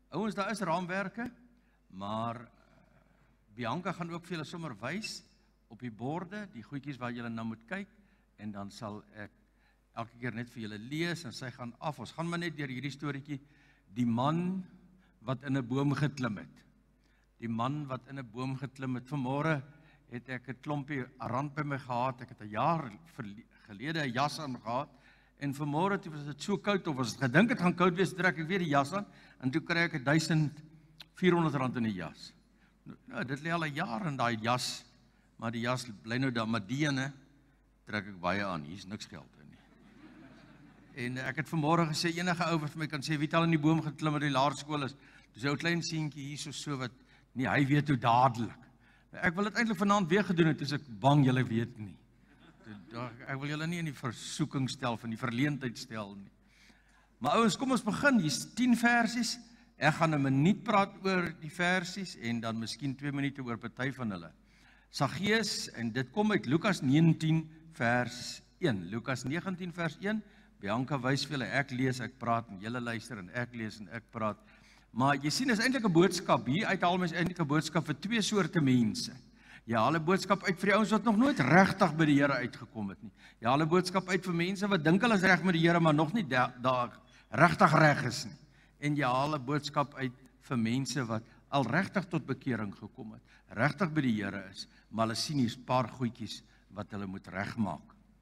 Ouens, daar is raamwerke, maar Bianca gaan ook vir julle sommer wys op die borde, die goedjies waar julle na moet kyk, en dan sal ek elke keer net vir julle lees, en sy gaan af. Ons gaan maar net deur hierdie storieetjie, die man wat in 'n boom geklim het. Die man wat in 'n boom geklim het. Vanmôre het ek 'n klompie rand by my gehad. Ek het 'n jaar gelede 'n jas aan gehad, en vanmôre toe was dit so koud, of as ek gedink het gaan koud wees, trek ek weer die jas aan, en toe kry ek 1400 rand in die jas. Nou, dit lê al 'n jaar in daai jas, maar die jas bly nou daar, maar die ene trek ek baie aan, hier's niks geld in nie. En ek het vanmôre gesê, enige ou wat vir my kan sê, wie het al in die boom geklim met die laerskool is, dis 'n ou klein seentjie hier so wat, nee, hy weet hoe dadelik. Ek wil dit eintlik vanaand weer gedoen het, dus ek bang julle weet nie. Ek wil julle nie in die versoeking stel, van die verleentheid stel nie. Maar ouens, kom ons begin, hier's 10 versies, ek gaan 'n minuut praat oor die versies, en dan miskien 2 minute oor party van hulle. Saggeus, en dit kom uit Lukas 19 vers 1, Lukas 19 vers 1, Bianca wys vir julle, ek lees, ek praat, en julle luister, en ek lees, en ek praat. Maar jy sien, is eintlik 'n boodskap, hier uithaal mens eintlik 'n boodskap vir 2 soorte mense. Jy haal 'n boodskap uit vir die ouens wat nog nooit regtig by die Here uitgekom het nie. Jy haal 'n boodskap uit vir mense wat dink hulle is reg met die Here, maar nog nie daar regtig reg is nie. En jy haal 'n boodskap uit vir mense wat al regtig tot bekering gekom het, regtig by die Here is, maar hulle sien hier's 'n paar goedjies wat hulle moet regmaak.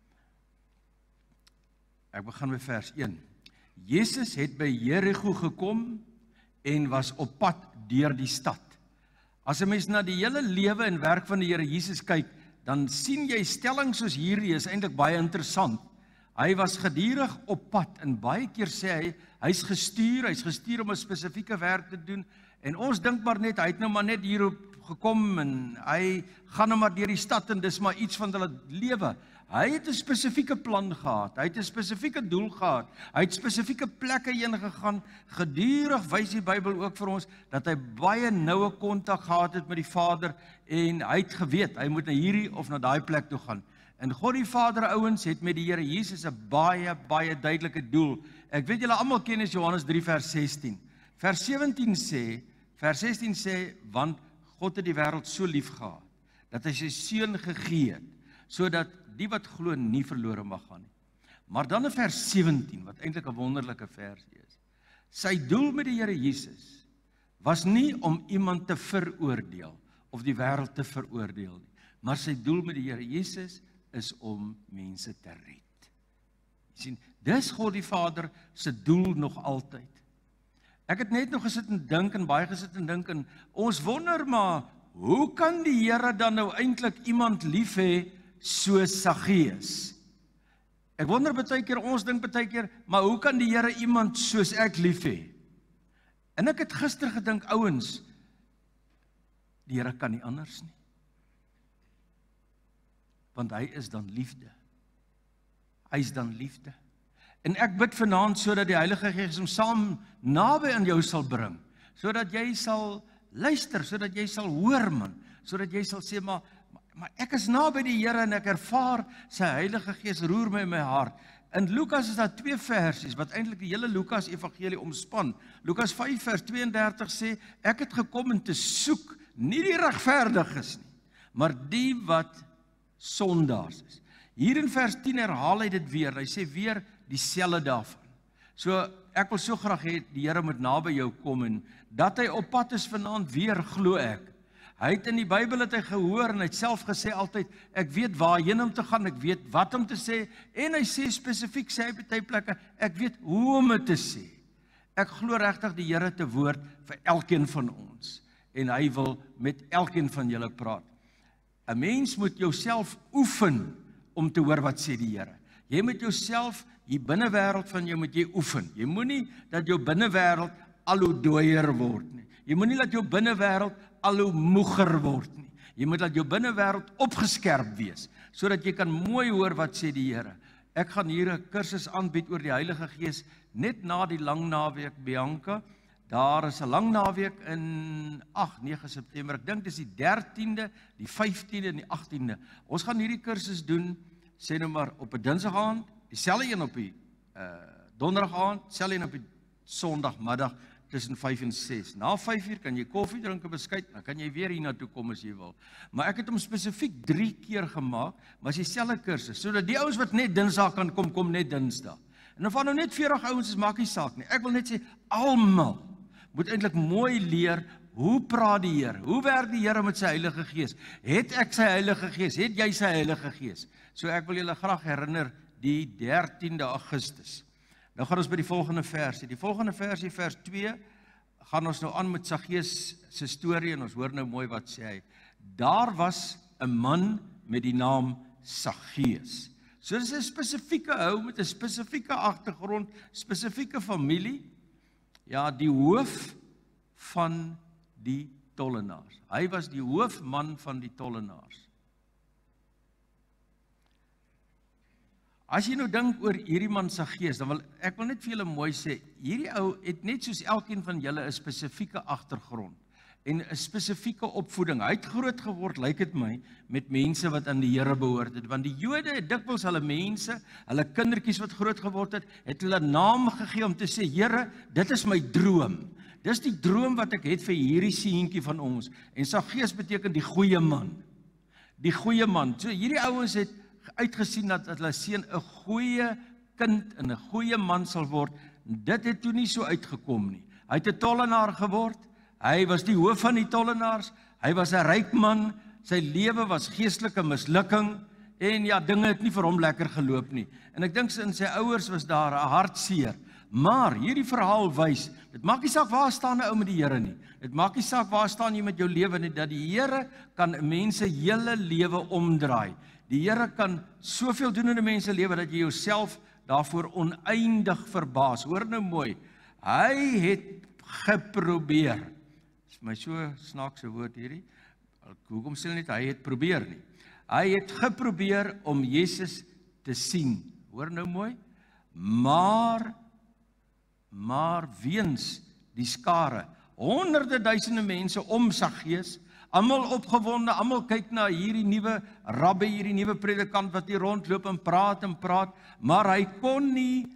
Ek begin met vers 1. Jesus het by Jerigo gekom en was op pad deur die stad. As 'n mens na die hele lewe en werk van die Here Jesus kyk, dan sien jy stellings soos hierdie is eintlik baie interessant. Hy was gedurig op pad, en baie keer sê hy's gestuur om 'n spesifieke werk te doen, en ons dink maar net, hy het nou maar net hierop gekom, en hy gaan nou maar deur die stad, en dis maar iets van hulle lewe. Hy het 'n spesifieke plan gehad, hy het 'n spesifieke doel gehad, hy het spesifieke plekke heen gegaan. Gedurig wys die Bybel ook vir ons, dat hy baie noue kontak gehad het met die Vader, en hy het geweet, hy moet na hierdie of na daai plek toe gaan. En God die Vader, ouens, het met die Here Jesus 'n baie duidelike doel. Ek weet julle almal ken is Johannes 3 vers 16. Vers 16 sê, want God het die wêreld so lief gehad, dat hy sy seun gegee het, sodat die wat glo nie verlore mag gaan nie. Maar dan in vers 17, wat eintlik 'n wonderlike versie is. Sy doel met die Here Jesus was nie om iemand te veroordeel of die wêreld te veroordeel nie, maar sy doel met die Here Jesus is om mense te red. Jy sien, dis God die Vader se doel nog altyd. Ek het net nog gesit en dink, en baie gesit en dink, en ons wonder maar, hoe kan die Here dan nou eintlik iemand lief hê soos Saggeus? Ek wonder baie keer, ons dink baie keer, maar hoe kan die Here iemand soos ek lief hê? En ek het gister gedink, ouens, die Here kan nie anders nie. Want hy is dan liefde. Hy is dan liefde. En ek bid vanaand sodat die Heilige Gees hom saam naby aan jou sal bring, sodat jy sal luister, sodat jy sal hoor, man, sodat jy sal sê, maar ek is naby die Here, en ek ervaar sy Heilige Gees roer my in my hart. In Lukas is daar 2 versies wat eintlik die hele Lukas evangelie omspan. Lukas 5 vers 32 sê, ek het gekom om te soek, nie die regverdiges nie, maar die wat sondaars is. Hier in vers 10 herhaal hy dit weer, hy sê weer dieselfde daarvan. So, ek wil so graag hê, die Here moet naby jou kom, en dat hy op pad is vanaand weer, glo ek. Hy het in die Bybel het hy gehoor, en hy het self gesê altyd, ek weet waarheen om te gaan, ek weet wat om te sê, en hy sê spesifiek, sê hy by die plekke, ek weet hoe om dit te sê. Ek glo regtig die Here te woord vir elkeen van ons, en hy wil met elkeen van julle praat. 'n Mens moet jouself oefen om te hoor wat sê die Here. Jy moet jouself, die binnewêreld van jou moet jy oefen. Jy moenie dat jou binnewêreld al hoe dooier word nie. Jy moenie dat jou binnewêreld al hoe moeger word nie. Jy moet dat jou binnewêreld opgeskerp wees, sodat jy kan mooi hoor wat sê die Here. Ek gaan hier 'n kursus aanbied oor die Heilige Gees, net na die lang naweek, Bianca. Daar is 'n lang naweek in 9 September. Ek dink dis die 13de, die 15de en die 18de. Ons gaan hierdie kursus doen, sê nou maar op 'n Dinsdag aand, dieselfde een op die Donderdag aand, dieselfde een op die Sondagmiddag. tussen 5 en 6. Na 5 uur kan jy koffie drink en beskuit, dan kan jy weer hiernatoe kom as jy wil. Maar ek het hom spesifiek 3 keer gemaak, maar as dieselfde kursus, sodat die ouens wat net Dinsdag kan kom, kom net Dinsdag. En of nou net 40 ouens is, maak nie saak nie. Ek wil net sê, almal moet eintlik mooi leer, hoe praat die Here? Hoe werk die Here met sy Heilige Gees? Het ek sy Heilige Gees? Het jy sy Heilige Gees? So ek wil julle graag herinner, die 13de Augustus. Nou gaan ons by die volgende versie. Die volgende versie, vers 2, gaan ons nou aan met Saggeus se storie, en ons hoor nou mooi wat sê hy. Daar was 'n man met die naam Saggeus. So dis 'n spesifieke ou met 'n spesifieke agtergrond, spesifieke familie. Ja, die hoof van die tollenaars. Hy was die hoofman van die tollenaars. As jy nou dink oor hierdie man Saggeus, dan ek wil net vir julle mooi sê, hierdie ou het net soos elkeen van julle 'n spesifieke agtergrond en 'n spesifieke opvoeding. Hy het groot geword, lyk dit my, met mense wat aan die Here behoort het, want die Jode het dikwels hulle mense, hulle kindertjies wat groot geword het hulle naam gegee om te sê, Here, dit is my droom. Dis die droom wat ek het vir hierdie seentjie van ons. En Saggeus beteken die goeie man. Die goeie man. So hierdie ouens het uitgesien dat hulle seun 'n goeie kind en 'n goeie man sal word. Dit het toe nie so uitgekom nie. Hy het 'n tollenaar geword. Hy was die hoof van die tollenaars. Hy was 'n ryk man. Sy lewe was geestelike mislukking en ja, dinge het nie vir hom lekker geloop nie. En ek dink in sy ouers was daar 'n hartseer. Maar hierdie verhaal wys, dit maak nie saak waar staan 'n ou met die Here nie. Dit maak nie saak waar staan jy met jou lewe nie, dat die Here kan 'n mens se hele lewe omdraai. Die Here kan soveel doen in 'n mens se lewe dat jy jouself daarvoor oneindig verbaas. Hoor nou mooi. Hy het geprobeer. Dis my so snaakse woord hierdie. Hoekom sê net hy het probeer nie? Hy het geprobeer om Jesus te sien. Hoor nou mooi. Maar weens die skare, honderde duisende mense om Saggeus, almal opgewonde, almal kyk na hierdie nuwe rabbi, hierdie nuwe predikant wat hier rondloop en praat, maar hy kon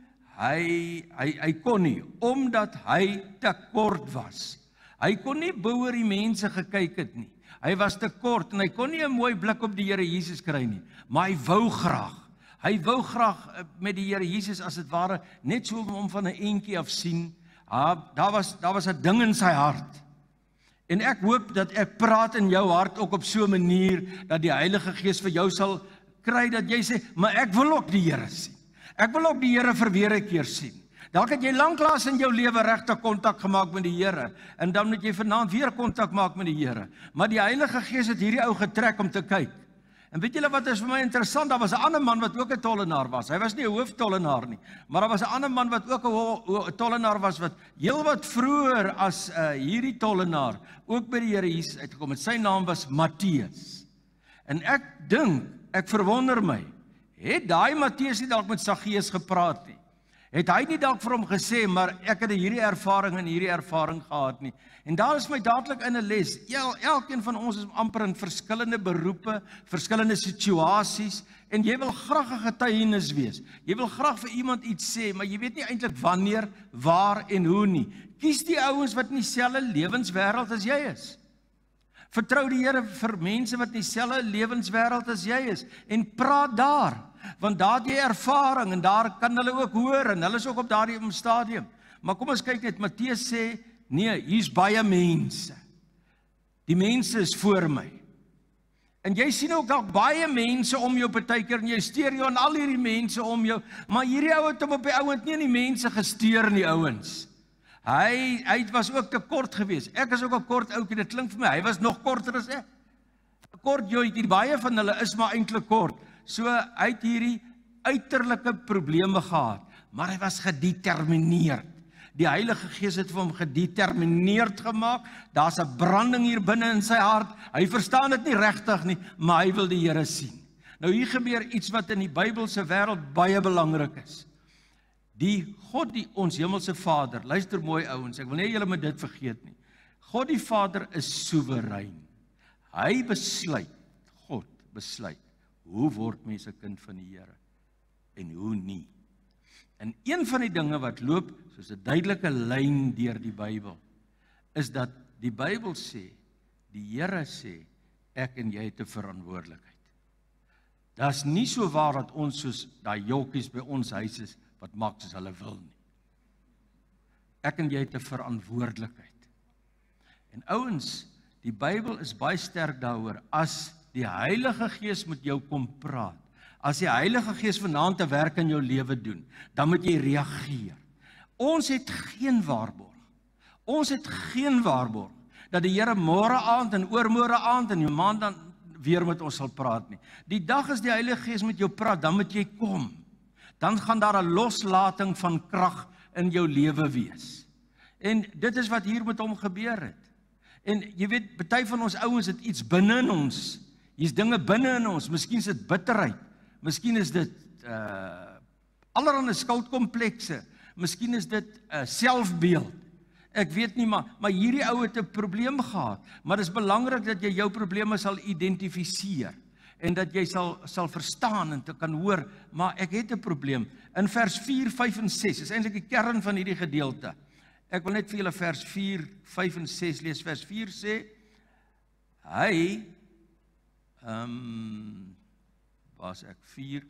nie, omdat hy te kort was. Hy kon nie bo oor die mense gekyk het nie. Hy was te kort en hy kon nie 'n mooi blik op die Here Jesus kry nie, maar hy wou graag. Hy wou graag met die Here Jesus as dit ware net so om van 'n entjie af sien. Daar was 'n ding in sy hart. En ek hoop dat ek praat in jou hart ook op so 'n manier dat die Heilige Gees vir jou sal kry dat jy sê, maar ek wil ook die Here sien. Ek wil ook die Here vir weer 'n keer sien. Dalk het jy lanklaas in jou lewe regtig kontak gemaak met die Here en dan moet jy vanaand weer kontak maak met die Here. Maar die Heilige Gees het hierdie ou getrek om te kyk. En weet julle wat is vir my interessant? Daar was 'n ander man wat ook 'n tollenaar was. Hy was nie 'n hooftollenaar nie, maar daar was 'n ander man wat ook 'n tollenaar was wat heelwat vroeër as hierdie tollenaar ook by die Here Jesus uitgekom het. Sy naam was Matteus. En ek dink, ek verwonder my, het daai Matteus nie dalk met Saggeus gepraat nie? Het hy nie dalk vir hom gesê, maar ek het hierdie ervaring en hierdie ervaring gehad nie. En daar is my dadelik in 'n les. Elkeen van ons is amper in verskillende beroepe, verskillende situasies, en jy wil graag 'n getuienis wees. Jy wil graag vir iemand iets sê, maar jy weet nie eintlik wanneer, waar en hoe nie. Kies die ouens wat in dieselfde lewenswêreld as jy is. Vertrou die Here vir mense wat in dieselfde lewenswêreld as jy is en praat daar. Want daar het jy ervaring en daar kan hulle ook hoor en hulle is ook op daardie stadium. Maar kom ons kyk net, Matteus sê, nee, hier's baie mense. Die mense is voor my. En jy sien ook dalk baie mense om jou partykeer en jy steur jou aan al hierdie mense om jou, maar hierdie ou het hom op die ouend nie aan die mense gesteur nie, ouens. Hy was ook te kort geweest. Ek is ook 'n kort ouetjie, dit klink vir my, hy was nog korter as ek. Kort joetjie, baie van hulle is maar eintlik kort. So hy het hierdie uiterlike probleme gehad, maar hy was gedetermineerd. Die Heilige Gees het vir hom gedetermineerd gemaak. Daar's 'n branding hier binne in sy hart. Hy verstaan dit nie regtig nie, maar hy wil die Here sien. Nou hier gebeur iets wat in die Bybelse wêreld baie belangrik is. Die God, ons hemelse Vader, luister mooi ouens, ek wil nie julle met dit vergeet nie. God die Vader is soewerein. Hy besluit, God besluit, hoe word mense 'n kind van die Here en hoe nie. En een van die dinge wat loop soos 'n duidelike lyn deur die Bybel, is dat die Bybel sê, die Here sê, ek en jy het 'n verantwoordelikheid. Dit is nie so waar dat ons soos daai jokkies by ons huis is, wat maak soos hulle wil nie. Ek en jy het 'n verantwoordelikheid. En ouens, die Bybel is baie sterk daaroor, as die Heilige Gees met jou kom praat, as die Heilige Gees vanaand te werk in jou lewe doen, dan moet jy reageer. Ons het geen waarborg. Ons het geen waarborg dat die Here môre aand en oormôre aand en jou maand dan weer met ons sal praat nie. Die dag as die Heilige Gees met jou praat, dan moet jy kom. Dan gaan daar 'n loslating van krag in jou lewe wees. En dit is wat hier met hom gebeur het. En jy weet, party van ons ouens het iets binne in ons. Hier's dinge binne in ons. Miskien is dit bitterheid. Miskien is dit allerlei skuldkomplekse. Miskien is dit selfbeeld. Ek weet nie, maar hierdie ou het 'n probleem gehad. Maar dit is belangrik dat jy jou probleme sal identifiseer en dat jy sal verstaan en te kan hoor, maar ek het 'n probleem. In vers 4, 5 en 6 is eintlik die kern van hierdie gedeelte. Ek wil net vir julle vers 4, 5 en 6 lees. Vers 4 sê, hy, was ek 4,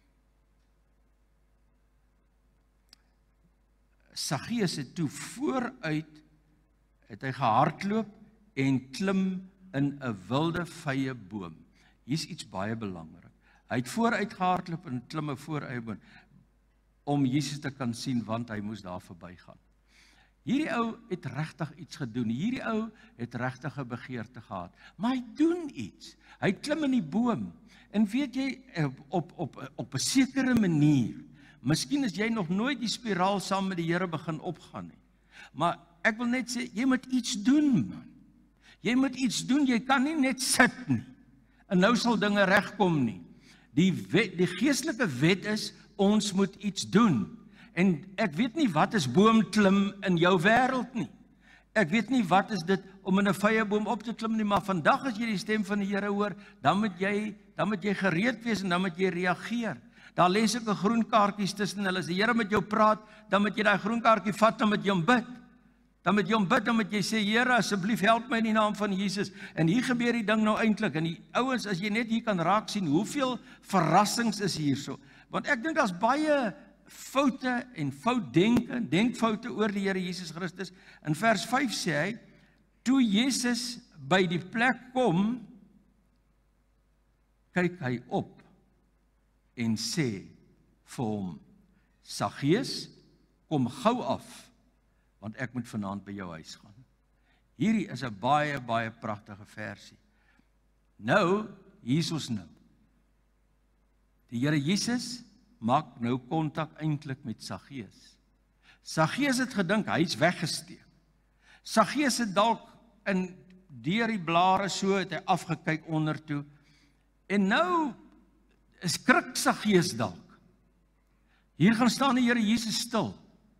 Saggeus het toe vooruit, het hy gehardloop en klim in 'n wilde vye boom. Hier's iets baie belangrik. Hy het vooruit gehardloop en klim 'n vooruit boom, om Jesus te kan sien, want hy moes daar verbygaan. Hierdie ou het regtig iets gedoen, hierdie ou het regtig 'n begeerte gehad, maar hy doen iets. Hy klim in die boom, en weet jy, op 'n sekere manier, miskien is jy nog nooit die spiraal saam met die Here begin opgaan nie. Maar ek wil net sê, jy moet iets doen, man. Jy moet iets doen, jy kan nie net sit nie. En nou sal dinge regkom nie. Die geestelike wet is, ons moet iets doen. En ek weet nie wat is boomklim in jou wêreld nie. Ek weet nie wat is dit om in 'n vye boom op te klim nie, maar vandag as jy die stem van die Here hoor, dan moet jy gereed wees en dan moet jy reageer. Daar lê sulke groen kaartjies tussen hulle. As die Here met jou praat, dan moet jy daai groen kaartjie vat en met hom bid. Dan moet jy hom bid, dan moet jy sê, Here, asseblief help my in die naam van Jesus. En hier gebeur die ding nou eintlik. En die ouens, as jy net hier kan raak sien, hoeveel verrassings is hierso. Want ek dink daar's baie foute en denkfoute oor die Here Jesus Christus. In vers 5 sê hy, toe Jesus by die plek kom, kyk hy op en sê vir hom, Saggeus, kom gou af, want ek moet vanaand by jou huis gaan. Hierdie is 'n baie, baie pragtige versie. Nou, hier is ons nou. Die Here Jesus maak nou kontak eintlik met Saggeus. Saggeus het gedink, hy's weggesteek. Saggeus het dalk deur die blare so, het hy afgekyk onder toe, en nou skrik Saggeus dalk. Hier gaan staan die Here Jesus stil.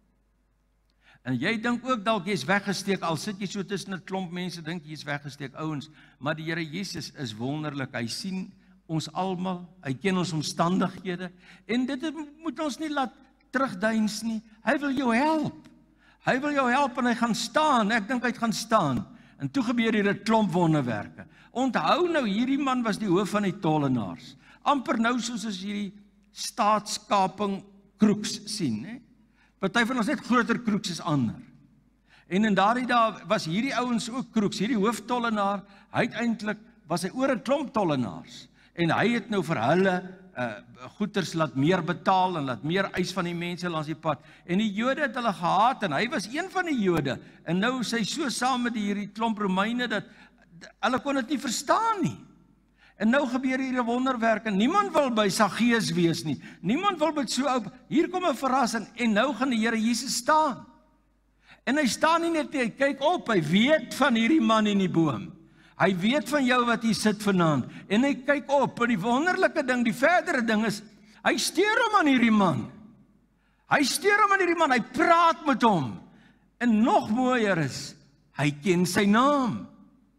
En jy dink ook dalk jy's weggesteek, al sit jy so tussen 'n klomp mense, dink jy's weggesteek, ouens, maar die Here Jesus is wonderlik. Hy sien ons almal, hy ken ons omstandighede, en dit moet ons nie laat terugduins nie. Hy wil jou help. Hy wil jou help en hy gaan staan. Ek dink hy gaan staan. En toe gebeur hier 'n klomp wonderwerke. Onthou nou, hierdie man was die hoof van die tollenaars. Amper nou soos as hierdie staatskaping kroeks sien, né? Party van ons net groter kroeks as ander. En in daardie dae was hierdie ouens ook kroeks. Hierdie hooftollenaar, was hy oor 'n klomp tollenaars. En hy het nou vir hulle goeders laat meer betaal en laat meer eis van die mense langs die pad. En die Jode het hulle gehaat en hy was een van die Jode. En nou is hy so saam met hierdie klomp Romeine dat hulle kon dit nie verstaan nie. En nou gebeur hier 'n wonderwerk en niemand wil by Saggeus wees nie. Niemand wil met so ou. Hier kom 'n verrassing en nou gaan die Here Jesus staan. En hy staan nie net nie, hy kyk op, hy weet van hierdie man in die boom. Hy weet van jou wat hier sit vanaand. En hy kyk op, en die wonderlike ding, die verdere ding is, hy steur hom aan hierdie man. Hy steur hom aan hierdie man, hy praat met hom. En nog mooier is, hy ken sy naam.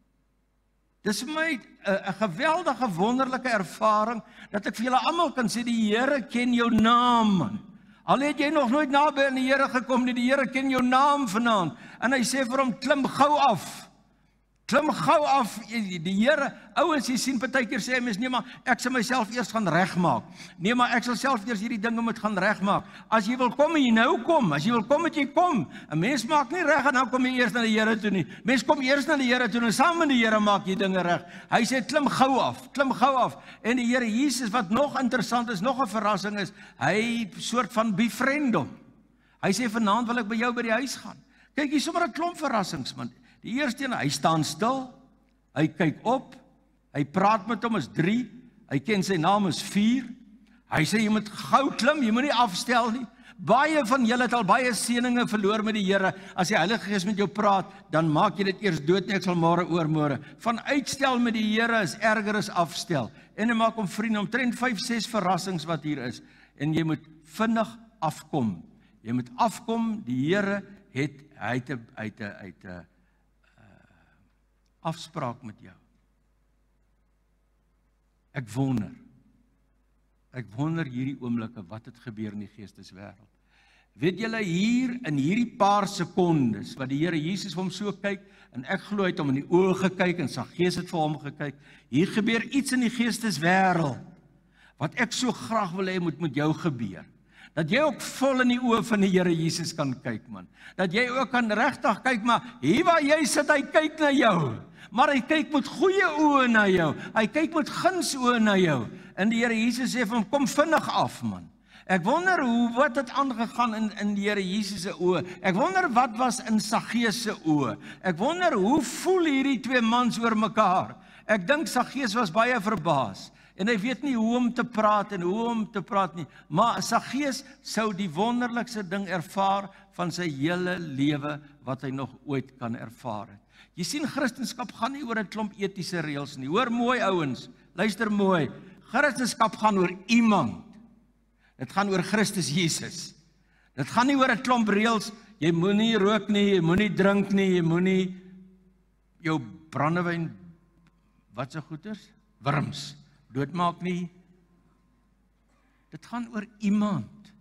Dis vir my 'n geweldige, wonderlike ervaring, dat ek vir julle almal kan sê, die Here ken jou naam, man. Al het jy nog nooit naby aan die Here gekom nie, die Here ken jou naam vanaand. En hy sê vir hom, klim gou af. Klim gou af, die Here, ouens, jy sien partykeer sê mens, nee maar, ek sal myself eers gaan regmaak. Nee maar, ek sal self eers hierdie dinge moet gaan regmaak. As jy wil kom, jy nou kom. As jy wil kom, moet jy kom. 'n Mens maak nie reg en dan kom jy eers na die Here toe nie. Mens kom eers na die Here toe en saam met die Here maak jy dinge reg. Hy sê klim gou af. En die Here Jesus, wat nog interessant is, nog 'n verrassing is, hy soort van befriend hom. Hy sê vanaand wil ek by jou by die huis gaan. Kyk, hier sommer 'n klomp verrassings, man. Die eerste een, hy staan stil, hy kyk op, hy praat met hom, is 3, hy ken sy naam, is 4, hy sê, jy moet gou klim, jy moet nie afstel nie. Baie van julle het al baie seëninge verloor met die Here. As die Heilige Gees met jou praat, dan maak jy dit eers dood, ek sal môre oormôre. Van uitstel met die Here is erger as afstel. En hy maak hom vriende, omtrent 5, 6 verrassings wat hier is. En jy moet vinnig afkom. Jy moet afkom, die Here het afspraak met jou. Ek wonder hierdie oomblikke, wat het gebeur in die geesteswêreld. Weet julle, hier in hierdie paar sekondes, wat die Here Jesus vir hom so kyk, en ek glo hy het hom in die oë gekyk, en sy gees het vir hom gekyk, hier gebeur iets in die geesteswêreld, wat ek so graag wil hê moet met jou gebeur. Dat jy ook vol in die oë van die Here Jesus kan kyk, man. Dat jy ook kan regtig kyk, maar hier waar jy sit, hy kyk na jou. Maar hy kyk met goeie oë na jou. Hy kyk met guns oë na jou. En die Here Jesus sê vir hom, kom vinnig af, man. Ek wonder wat het aangegaan in die Here Jesus se oë. Ek wonder wat was in Saggeus se oë. Ek wonder hoe voel hierdie 2 mans oor mekaar. Ek dink Saggeus was baie verbaas. En hy weet nie hoe om te praat en hoe om te praat nie. Maar Saggeus sou die wonderlikste ding ervaar van sy hele lewe wat hy nog ooit kan ervaar het. Jy sien, Christendom gaan nie oor 'n klomp etiese reëls nie. Hoor mooi ouens, luister mooi. Christendom gaan oor iemand. Dit gaan oor Christus Jesus. Dit gaan nie oor 'n klomp reëls. Jy moenie rook nie, jy moenie drink nie, jy moenie jou brandewyn, wat se goeters? Wurms. Doodmaak nie. Dit gaan oor iemand.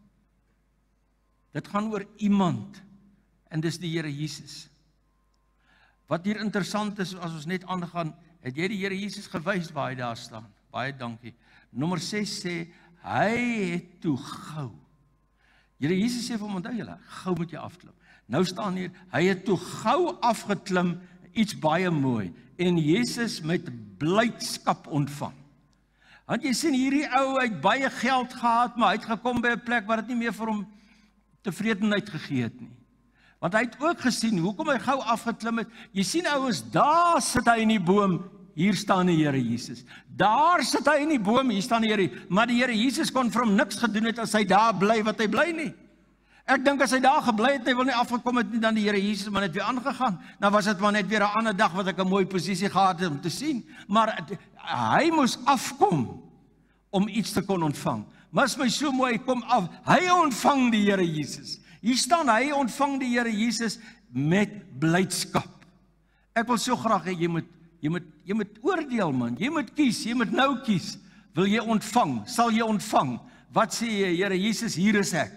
Dit gaan oor iemand. En dis die Here Jesus. Wat hier interessant is, as ons net aangaan, het jy die Here Jesus gewys waar hy daar staan. Baie dankie. Nommer 6 sê, hy het toe gou. Here Jesus sê vir hom, onthou julle, gou moet jy afklim. Nou staan hier, hy het toe gou afgeklim, iets baie mooi. En Jesus met blydskap ontvang. Want jy sien, hierdie ou het baie geld gehad, maar hy het gekom by 'n plek waar dit nie meer vir hom tevredenheid gegee het nie. Want hy het ook gesien, hoekom hy gou afgeklim het. Jy sien ouens, daar sit hy in die boom, hier staan die Here Jesus. Daar sit hy in die boom, hier staan die Here. Maar die Here Jesus kon vir hom niks gedoen het as hy daar bly wat hy bly nie. Ek dink as hy daar gebly het, hy wil nie afgekom het nie, dan die Here Jesus maar net weer aangegaan. Nou was dit maar net weer 'n ander dag wat ek 'n mooi posisie gehad het om te sien. Maar hy moes afkom om iets te kon ontvang. Maar is my so mooi, hy kom af. Hy ontvang die Here Jesus. Hier staan, hy ontvang die Here Jesus met blydskap. Ek wil so graag hê jy moet oordeel, man. Jy moet kies, jy moet nou kies. Wil jy ontvang? Sal jy ontvang? Wat sê jy, Here Jesus, hier is ek.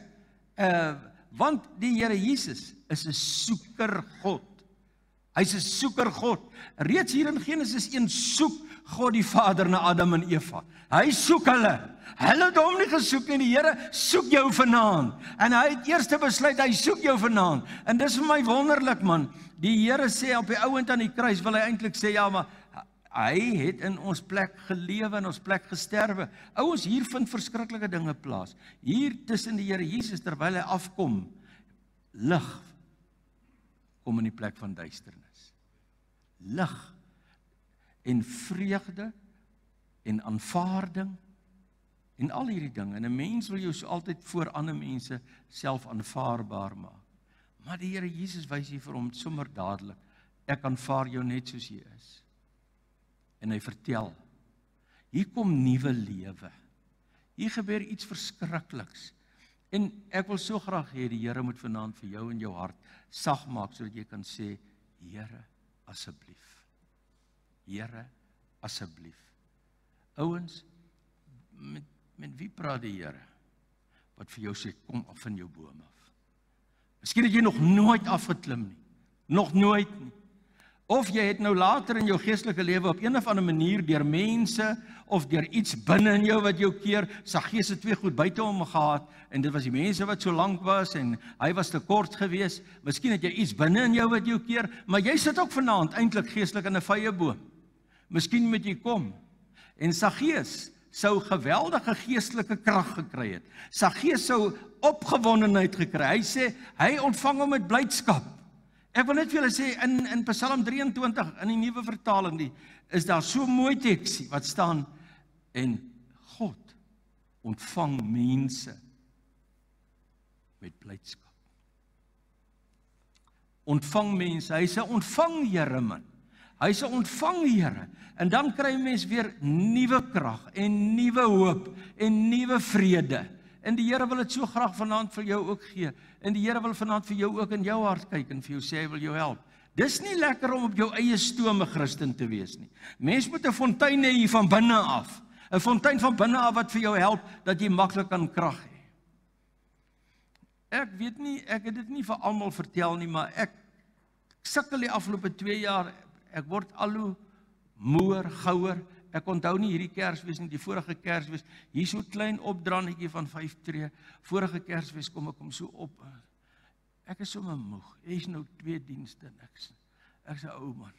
Want die Here Jesus is 'n soeker God. Hy's 'n soeker God. Reeds hier in Genesis 1 soek God die Vader na Adam en Eva. Hy soek hulle. Hulle het hom nie gesoek nie. Die Here soek jou vanaand. En hy het eers besluit, hy soek jou vanaand. En dis vir my wonderlik, man. Die Here sê op die ouend aan die kruis, wil hy eintlik sê, ja, maar hy het in ons plek gelewe, in ons plek gesterwe. Ouens, hier vind verskriklike dinge plaas. Hier tussen die Here Jesus, terwyl hy afkom, lig kom in die plek van duisternis. Lig en vreugde en aanvaarding en al hierdie dinge. En 'n mens wil jou so altyd voor ander mense self aanvaarbaar maak. Maar die Here Jesus wys hier vir hom sommer dadelik, ek aanvaar jou net soos jy is. En hy vertel, hier kom nuwe lewe. Hier gebeur iets verskrikliks. En ek wil so graag hê, die Here moet vanaand vir jou in jou hart sag maak, sodat jy kan sê, Here, asseblief. Here, asseblief. Ouens, met wie praat die Here? wat vir jou sê, kom af van jou boom af. Miskien het jy nog nooit afgeklim nie. Nog nooit nie. Of jy het nou later in jou geestelike lewe op een of ander manier deur mense of deur iets binne in jou wat jou keer, Saggeus het 2 goed buite hom gehad en dit was die mense wat so lank was en hy was te kort geweest. Miskien het jy iets binne in jou wat jou keer, maar jy sit ook vanaand eintlik geestelik in 'n vye boom. Miskien moet jy kom. En Saggeus sou geweldige geestelike krag gekry het. Saggeus sou opgewondenheid gekry. Hy sê hy ontvang hom met blydskap. Ek wil net vir julle sê in Psalm 23 in die nuwe vertaling is daar so mooi teksie wat staan en God ontvang mense met blydskap. Ontvang mense, hy sê ontvang Here man. Hy sê ontvang Here en dan kry mens weer nuwe krag en nuwe hoop en nuwe vrede. En die Here wil dit so graag vanaand vir jou ook gee. En die Here wil vanaand vir jou ook in jou hart kyk en vir jou sê hy wil jou help. Dis nie lekker om op jou eie stoom 'n Christen te wees nie. Mens moet 'n fontein hê hier van binne af. 'n Fontein van binne af wat vir jou help dat jy maklik kan krag hê. Ek weet nie, ek het dit nie vir almal vertel nie, maar ek sukkel die afgelope 2 jaar. Ek word al hoe moer, gouer. Ek onthou nie hierdie Kersfees nie, die vorige Kersfees, hier so klein opdrannetjie van 5 tree, vorige Kersfees kom ek om so op, ek is sommer moeg, ek is nou 2 dienste, ek is 'n ou man,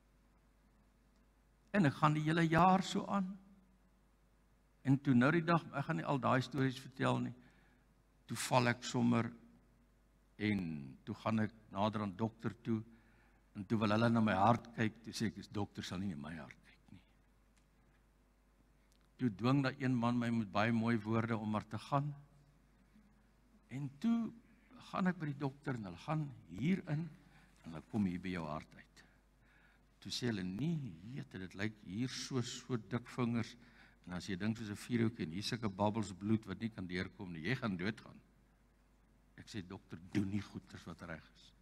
en ek gaan die hele jaar so aan, en toe nou die dag, ek gaan nie al daai stories vertel nie, toe val ek sommer, en toe gaan ek nader aan dokter toe, en toe wil hulle na my hart kyk, toe sê ek, dokter sal nie in my hart. Toe dwing dat een man my met baie mooi woorde om maar te gaan. En toe gaan ek by die dokter en hulle gaan hierin en hulle kom hier by jou hart uit. Toe sê hulle nee, dit lyk hier so dik vingers en as jy dink soos 'n vuurhoutjie en hier sulke babbels bloed wat nie kan deurkom nie, jy gaan doodgaan. Ek sê dokter, doen nie goeders wat reg is.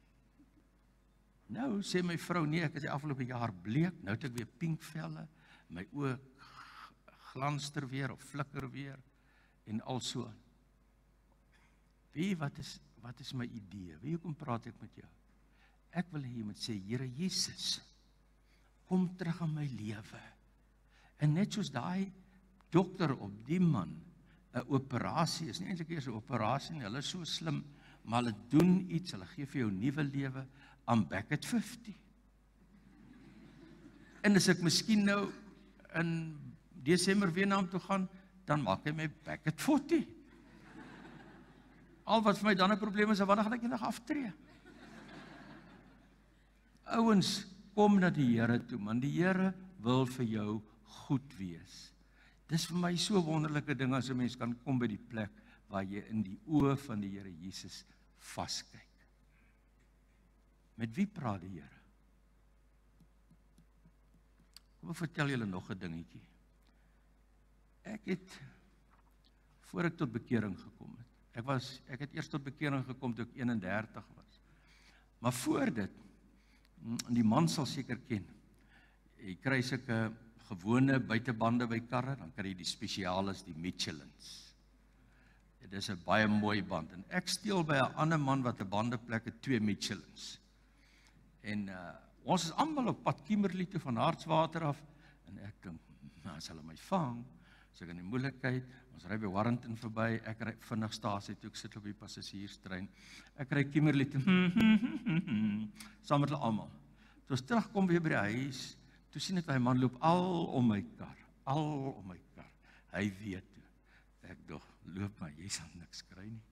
Nou sê my vrou nee, ek is die afgelope jaar bleek, nou het ek weer pink velle, my oë glanster weer of flikker weer en al so aan. Wie wat is my idee? Wie hoekom praat ek met jou? Ek wil hê jy moet sê Here Jesus, kom terug in my lewe. En net soos daai dokter op die man 'n operasie is nie eintlik eers 'n operasie nie, hulle is so slim, maar hulle doen iets, hulle gee vir jou nuwe lewe. I'm back at 50. En as ek miskien nou in Desember weer na hom toe gaan, dan maak hy my back at 40. Al wat vir my dan 'n probleem is, wanneer gaan ek eendag aftree? Ouens, kom na die Here toe, man. Die Here wil vir jou goed wees. Dis vir my so 'n wonderlike ding as 'n mens kan kom by die plek waar jy in die oë van die Here Jesus vaskyk. Met wie praat die Here? Kom ek vertel julle nog 'n dingetjie. Ek het, voor ek tot bekering gekom het, ek het eers tot bekering gekom toe ek 31 was. Maar voor dit, die man sal seker ken, jy kry sulke gewone buitebande by karre, dan kry jy die spesialis, die Michelins. Dit is 'n baie mooi band, en ek steel by 'n ander man wat 'n bandeplek het 2 Michelins. En ons is almal op pad Kimberley toe van Hartswater af, en ek dink, nou as hulle my vang, so ek in die moeilikheid, ons ry by Warrenton verby, ek ry vinnig stasie toe, ek sit op die passasierstrein, ek ry Kimberley toe, saam met hulle almal. Toe ons terugkom weer by die huis, toe sien ek dat hy man loop al om my kar, hy weet toe, ek dog, loop maar, jy sal niks kry nie.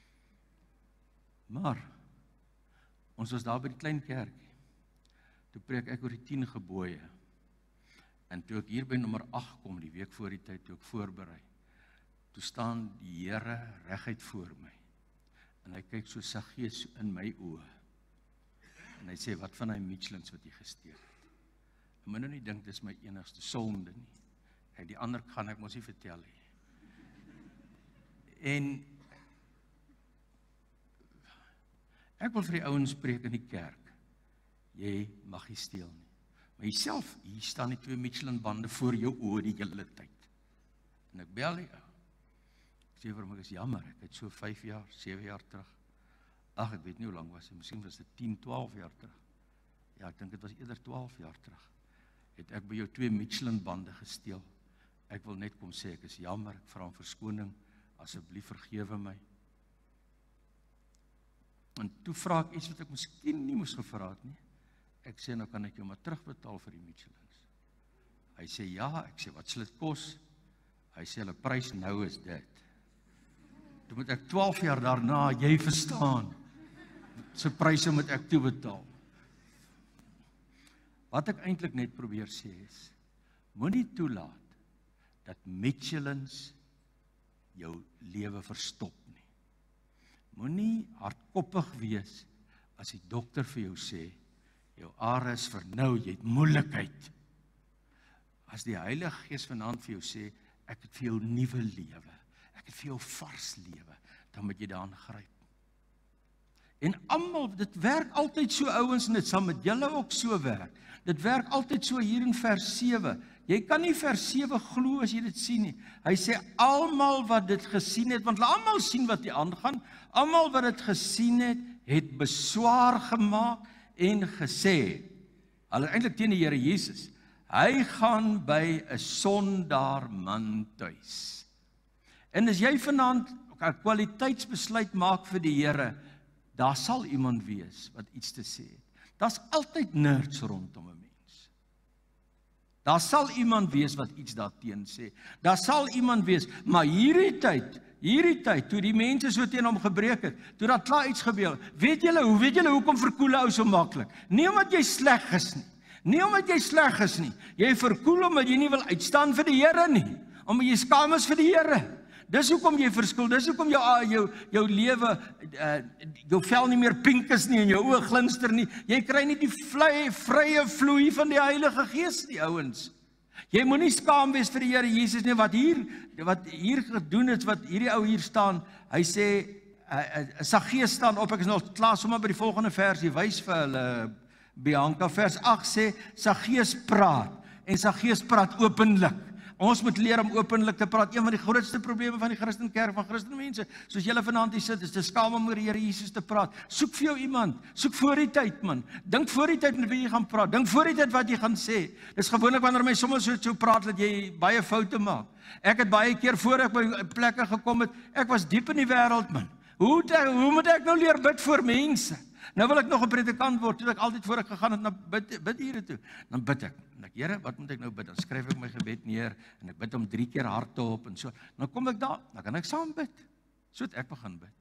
Maar, ons was daar by die klein kerkie, toe preek ek oor die 10 gebooie, en toe ek hier by nommer 8 kom, die week voor die tyd, toe ek voorberei, toe staan die Here reguit voor my, en hy kyk so Saggeus in my oë, en hy sê, wat van hy Michelins wat jy gesteel het? Ek moet nou nie dink, dis my enigste sonde nie, die ander gaan ek mos nie vertel nie. En ek wil vir die ouens preek in die kerk, jy mag nie steel nie. Maar jyself, hier staan die 2 Michelin bande voor jou oë die hele tyd. En ek bel die ou. Ek sê vir hom, ek is jammer, ek het so 5 jaar, 7 jaar terug. Ag, ek weet nie hoe lang was dit, miskien was dit 10, 12 jaar terug. Ja, ek dink dit was eerder 12 jaar terug. Het ek by jou 2 Michelin bande gesteel. Ek wil net kom sê, ek is jammer, ek vra om verskoning, asseblief vergewe my. En toe vra ek iets wat ek miskien nie moes gevra het nie. Ek sê, nou kan ek jou maar terugbetaal vir die Michelins. Hy sê, ja, ek sê, wat sal dit kos? Hy sê, hulle prys nou is dit. Toe moet ek 12 jaar daarna, jy verstaan, se pryse moet ek toebetaal. Wat ek eintlik net probeer sê is, moenie toelaat dat Michelins jou lewe verstop nie. Moenie hardkoppig wees as die dokter vir jou sê, jou are is vernou, jy het moeilikheid. As die Heilige Gees vanaand vir jou sê, ek het vir jou nuwe lewe, ek het vir jou vars lewe, dan moet jy daaraan gryp. En almal, dit werk altyd so ouens, en dit sal met julle ook so werk. Dit werk altyd so hier in vers 7. Jy kan nie vers 7 glo as jy dit sien nie. Hy sê, almal wat dit gesien het, want almal sien wat hier aangaan, almal wat dit gesien het, het beswaar gemaak en gesê, hulle eintlik teen die Here Jesus, hy gaan by 'n sondaar man tuis. En as jy vanaand 'n kwaliteitsbesluit maak vir die Here, daar sal iemand wees wat iets te sê het. Daar's altyd nerds rondom 'n mens. Daar sal iemand wees wat iets daarteen sê. Daar sal iemand wees, maar hierdie tyd, toe die mense so teen hom gebreek het, toe daar klaar iets gebeur, weet julle hoekom verkoel 'n ou so maklik? Nie omdat jy sleg is nie. Jy verkoel omdat jy nie wil uitstaan vir die Here nie, omdat jy skaam is vir die Here. Dis hoekom jy verskil, dis hoekom jou lewe, jou vel nie meer pink is nie en jou oë glinster nie. Jy kry nie die vrye vloei van die Heilige Gees nie, ouens. Jy moenie skaam wees vir die Here Jesus nie, wat hier gedoen het, wat hierdie ou hier staan. Hy sê, Saggeus staan op, ek is nog klaar sommer by die volgende vers, die wys vir hulle, Bianca, vers 8 sê, Saggeus praat, en Saggeus praat openlik. Ons moet leer om openlik te praat. Een van die grootste probleme van die Christen kerk, van Christen mense, soos julle vanaand hier sit, is te skaam om oor die Here Jesus te praat. Soek vir jou iemand, soek voor die tyd, man. Dink voor die tyd met wie jy gaan praat, dink voor die tyd wat jy gaan sê. Dis gewoonlik wanneer mense sommer so praat, dat jy baie foute maak. Ek het baie keer voor ek by plekke gekom het, ek was diep in die wêreld, man. Hoe moet ek nou leer bid voor mense? Nou wil ek nog 'n predikant word, toe ek altyd voor ek gegaan het na bidure toe. Dan bid ek. En ek, Here, wat moet ek nou bid? Dan skryf ek my gebed neer en ek bid hom 3 keer hardop en so. Dan kom ek daar, dan kan ek saam bid. So het ek begin bid.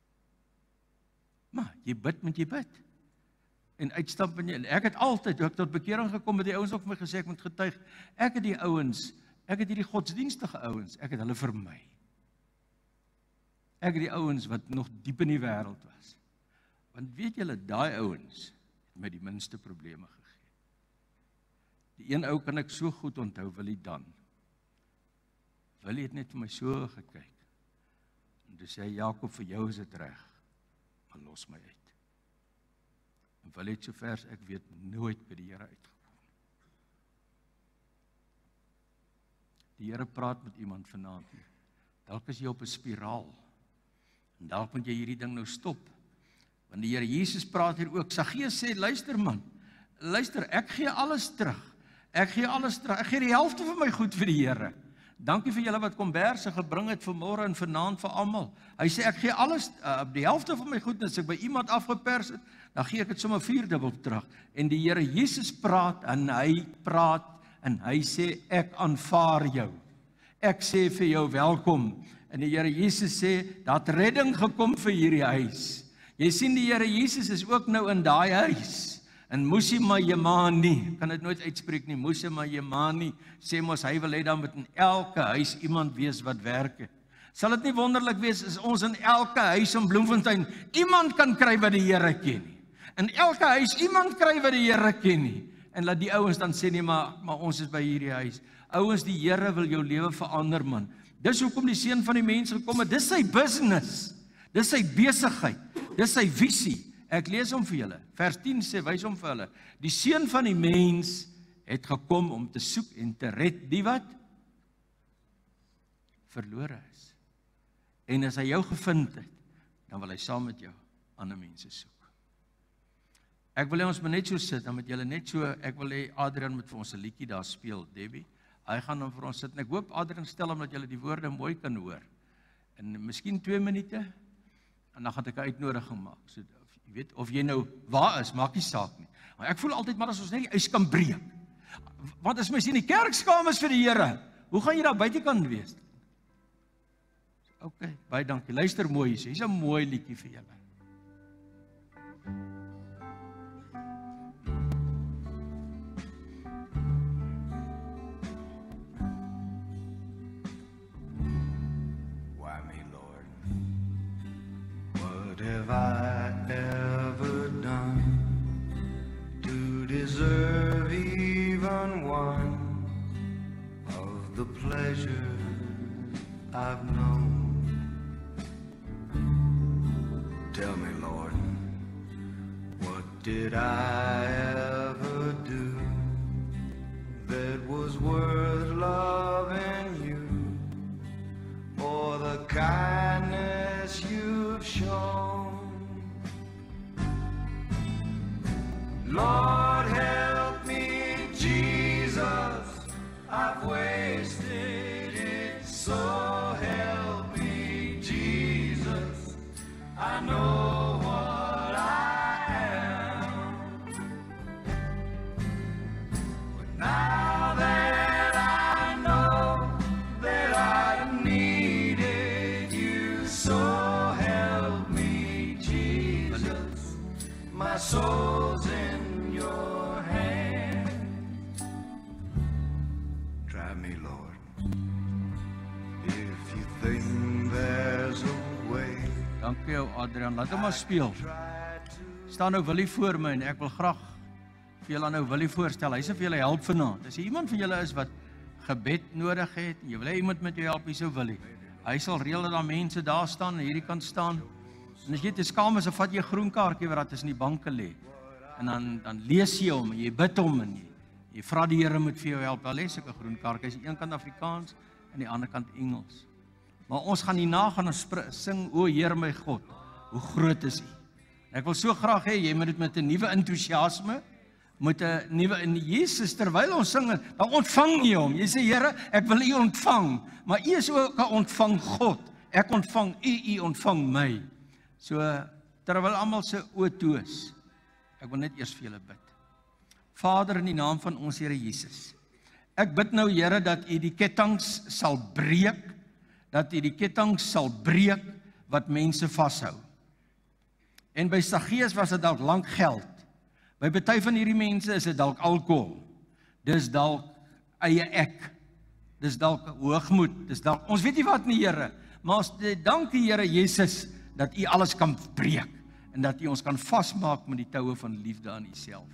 Maar jy moet jy bid. En uitstap en ek het altyd, toe ek tot bekering gekom het, die ouens ook vir my gesê ek moet getuig. Ek het hierdie godsdienstige ouens, ek het hulle vermy. Ek het die ouens wat nog diep in die wêreld was. Want weet julle, daai ouens het my die minste probleme gegee. Die een ou kan ek so goed onthou, Willie Dan. Willie het net vir my so gekyk. En toe sê hy, Jakob, vir jou is dit reg, maar los my uit. En Willie het so vers, ek weet nooit by die Here uitgekom. Die Here praat met iemand vanaand. Dalk is jy op 'n spiraal. En dalk moet jy hierdie ding nou stop. Want die Here Jesus praat hier ook. Saggeus sê, luister man, ek gee alles terug. Ek gee die helfte van my goed vir die Here. Dankie vir julle wat komberse gebring het vanmôre en vanaand vir almal. Hy sê, ek gee alles, die helfte van my goed, as ek by iemand afgepers het, dan gee ek dit sommer 4-dubbel terug. En die Here Jesus praat, en hy sê, ek aanvaar jou. Ek sê vir jou welkom. En die Here Jesus sê, daar het redding gekom vir hierdie huis. Jy sien die Here Jesus is ook nou in daai huis. En Musimajemani, kan dit nooit uitspreek nie, Musimajemani, sê mos hy wil hê dan moet in elke huis iemand wees wat werk het. Sal dit nie wonderlik wees as ons in elke huis in Bloemfontein iemand kan kry wat die Here ken nie. In elke huis iemand kry wat die Here ken nie. En laat die ouens dan sê nie, maar ons is by hierdie huis. Ouens, die Here wil jou lewe verander, man. Dis hoekom die Seun van die Mens gekom het. Dis sy business. Dis sy besigheid. Dis sy visie. Ek lees hom vir julle. Vers 10 sê, wys hom vir hulle. Die Seun van die Mens het gekom om te soek en te red die wat verlore is. En as hy jou gevind het, dan wil hy saam met jou ander mense soek. Ek wil hê ons moet net so sit, dan moet julle net so, ek wil hê Adrian moet vir ons 'n liedjie daar speel, Debbie. Hy gaan dan vir ons sit, en ek hoop Adrian stel hom dat julle die woorde mooi kan hoor. En miskien 2 minute, en dan gaan ek 'n uitnodiging maak. So, jy weet, of jy nou waar is, maak nie saak nie. Maar ek voel altyd maar as ons net die ys kan breek. Want as mens in die kerk skaam is vir die Here, hoe gaan jy daar buitekant wees? OK, baie dankie. Luister mooi hier. Hier's 'n mooi liedjie vir julle. Why me, Lord? What have I ever done to deserve even one of the pleasures I've known? Tell me, Lord, what did I ever do that was worth loving you, for the kindness you've shown? Lord, help me, Jesus, I've wasted it, so help me, Jesus, I know what I am. But now that I know that I needed you, so help me, Jesus, my soul's in your hand. Try me, Lord, if you think there's a way. Dankie jou Adrian, laat hom maar speel. Staan nou Willie voor my en ek wil graag vir julle nou Willie voorstel. Hy sê vir julle help vanaand. As iemand van julle is wat gebed nodig het en jy wil hê iemand met jou help, so Willie. Hy sal reël dat daar mense daar staan en hierdie kant staan. En as jy te skaam is, dan vat jy 'n groen kaartjie wat daar tussen die banke lê. En dan lees jy hom en jy bid hom en jy vra die Here moet vir jou help. Daar lê sulke groen kaartjies, aan die een kant Afrikaans en die ander kant Engels. Maar ons gaan hierna gaan sing, o Heer my God, hoe groot is U. Ek wil so graag hê, jy moet dit met 'n nuwe entoesiasme, met 'n nuwe in Jesus, terwyl ons sing, dan ontvang jy hom. Jy sê, Here, ek wil U ontvang, maar U is ook 'n ontvang God. Ek ontvang U, U ontvang my. So, terwyl almal se oë toe is, ek wil net eers vir julle bid. Vader, in die naam van ons Here Jesus, ek bid nou, Here, dat U die kettinge sal breek, dat U die ketting sal breek wat mense vashou. En by Saggeus was dit dalk lank geld. By party van hierdie mense is dit dalk alkohol. Dis dalk eie ek. Dis dalk hoogmoed. Dis dalk ons weet nie wat nie, Here, maar ons dankie Here Jesus dat U alles kan breek en dat U ons kan vasmaak met die toue van liefde aan U self.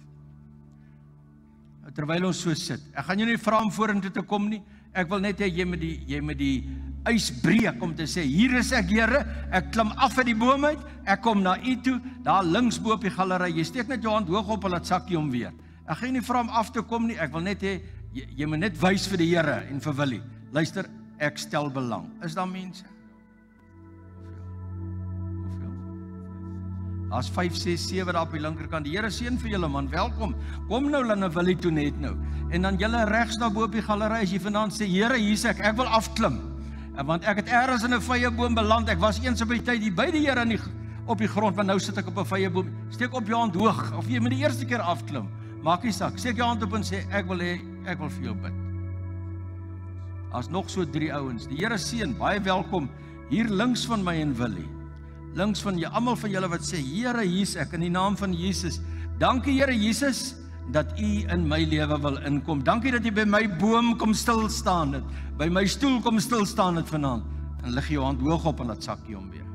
Terwyl ons so sit, ek gaan jou nie vra om vorentoe te kom nie. Ek wil net hê jy moet die ys breek om te sê, hier is ek, Here, ek klim af uit die boom uit, ek kom na U toe, daar links bo op die galery, jy steek net jou hand hoog op en laat sak jy hom weer. Ek gaan nie vra om af te kom nie, ek wil net hê, jy moet net wys vir die Here en vir Willie, luister, ek stel belang. Is daar mense? Daar's 5, 6, 7 daar op die linkerkant. Die Here seën vir julle man, welkom. Kom nou na Willie toe net nou. En dan julle regs daar bo op die galery as jy vanaand sê, Here, hier's ek wil afklim. Want ek het eers in 'n vye boom beland. Ek was eens op die tyd hier by die Here op die grond, maar nou sit ek op 'n vye boom. Steek op jou hand hoog of jy moet die eerste keer afklim. Maak nie saak. Steek jou hand op en sê ek wil vir jou bid. As nog so 3 ouens. Die Here seën, baie welkom hier links van my en Willie. Links van almal van julle wat sê, Here, hier's ek in die naam van Jesus. Dankie Here Jesus dat U in my lewe wil inkom. Dankie dat U by my boom kom stil staan het, by my stoel kom stil staan het vanaand. En lig jou hand hoog op en laat sak jy hom weer.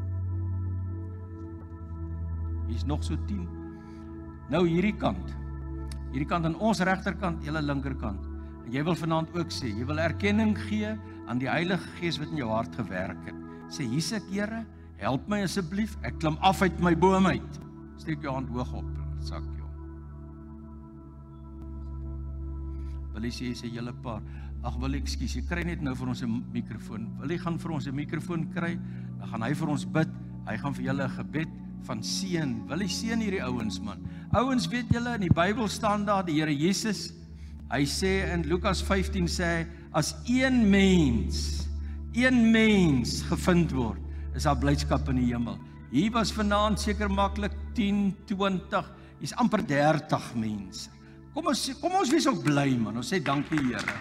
Hier's nog so 10. Nou hierdie kant aan ons regterkant, julle linkerkant. En jy wil vanaand ook sê, jy wil erkenning gee aan die Heilige Gees wat in jou hart gewerk het. Sê, hier's ek, Here, help my asseblief, ek klim af uit my boom uit. Steek jou hand hoog op, sak jou. Wil jy sê, jy sê julle paar, ag wil ekskuus, jy kry net nou vir ons 'n mikrofoon. Wil jy gaan vir ons 'n mikrofoon kry? Dan gaan hy vir ons bid. Hy gaan vir julle 'n gebed van seën. Wil jy seën hierdie ouens man? Ouens, weet julle, in die Bybel staan daar die Here Jesus, hy sê in Lukas 15 sê, as een mens gevind word, is daar blydskap in die hemel. Hier was vanaand seker maklik 10, 20, hier's amper 30 mense. Kom ons wees ook bly man, ons sê dankie Here.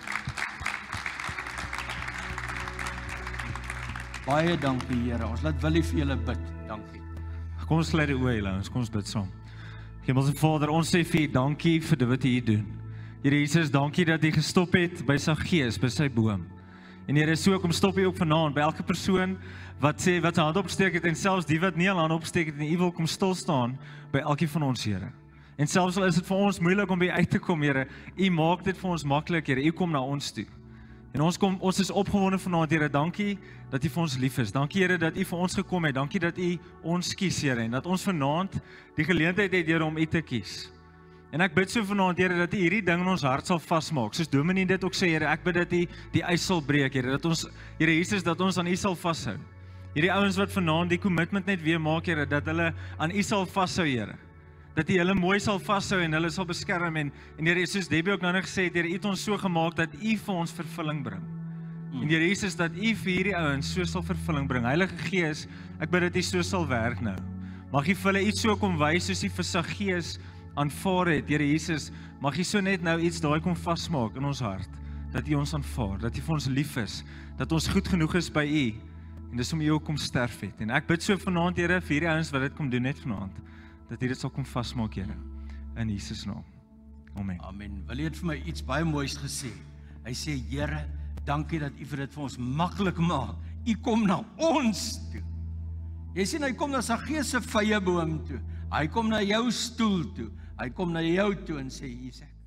Baie dankie Here, ons laat Willie vir julle bid, dankie. Kom ons sluit die oë julle, kom ons bid saam. Hemelse Vader, ons sê vir U dankie vir dit wat U hier doen. Here Jesus, dankie dat U gestop het by sy gees, by sy boom. En Here, so kom stop U ook vanaand by elke persoon wat sê, wat sy hand opsteek het, en selfs die wat nie al hand opsteek het, en U wil kom stil staan by elkeen van ons, Here. En selfs al is dit vir ons moeilik om by uit te kom, Here, U maak dit vir ons maklik, Here, U kom na ons toe. En ons is opgewonde vanaand, Here, dankie dat U vir ons lief is. Dankie, Here, dat U vir ons gekom het. Dankie dat U ons kies, Here, en dat ons vanaand die geleentheid het, Here, om U te kies. En ek bid so vanaand, Here, dat U hierdie ding in ons hart sal vasmaak. Soos Dominee dit ook sê, Here, ek bid dat U die ys sal breek, Here, dat ons, Here Jesus, dat ons aan U sal vashou. Hierdie ouens wat vanaand die commitment net weer maak, Here, dat hulle aan U sal vashou, Here. Dat U hulle mooi sal vashou en hulle sal beskerm en Here, soos Debbie ook nou net gesê het, Here, U het ons so gemaak dat U vir ons vervulling bring. En Here Jesus, dat U vir hierdie ouens so sal vervulling bring. Heilige Gees, ek bid dat U so sal werk nou. Mag U vir hulle iets so kom wys soos U vir sy Gees aanvaar het, Here Jesus, mag U so net nou iets daai kom vasmaak in ons hart, dat U ons aanvaar, dat U vir ons lief is, dat ons goed genoeg is by U, en dis om U ook kom sterf het. En ek bid so vanaand, Here, vir hierdie ouens wat dit kom doen net vanaand, dat U dit sal kom vasmaak, Here, in Jesus naam. Amen. Amen. Wil jy het vir my iets baie moois gesê? Hy sê, Here, dankie dat U vir dit vir ons maklik maak. U kom na ons toe. Jy sien, hy kom na sy gees se vyeboom toe. Hy kom na jou stoel toe. Hy kom na jou toe en sê, hier's ek.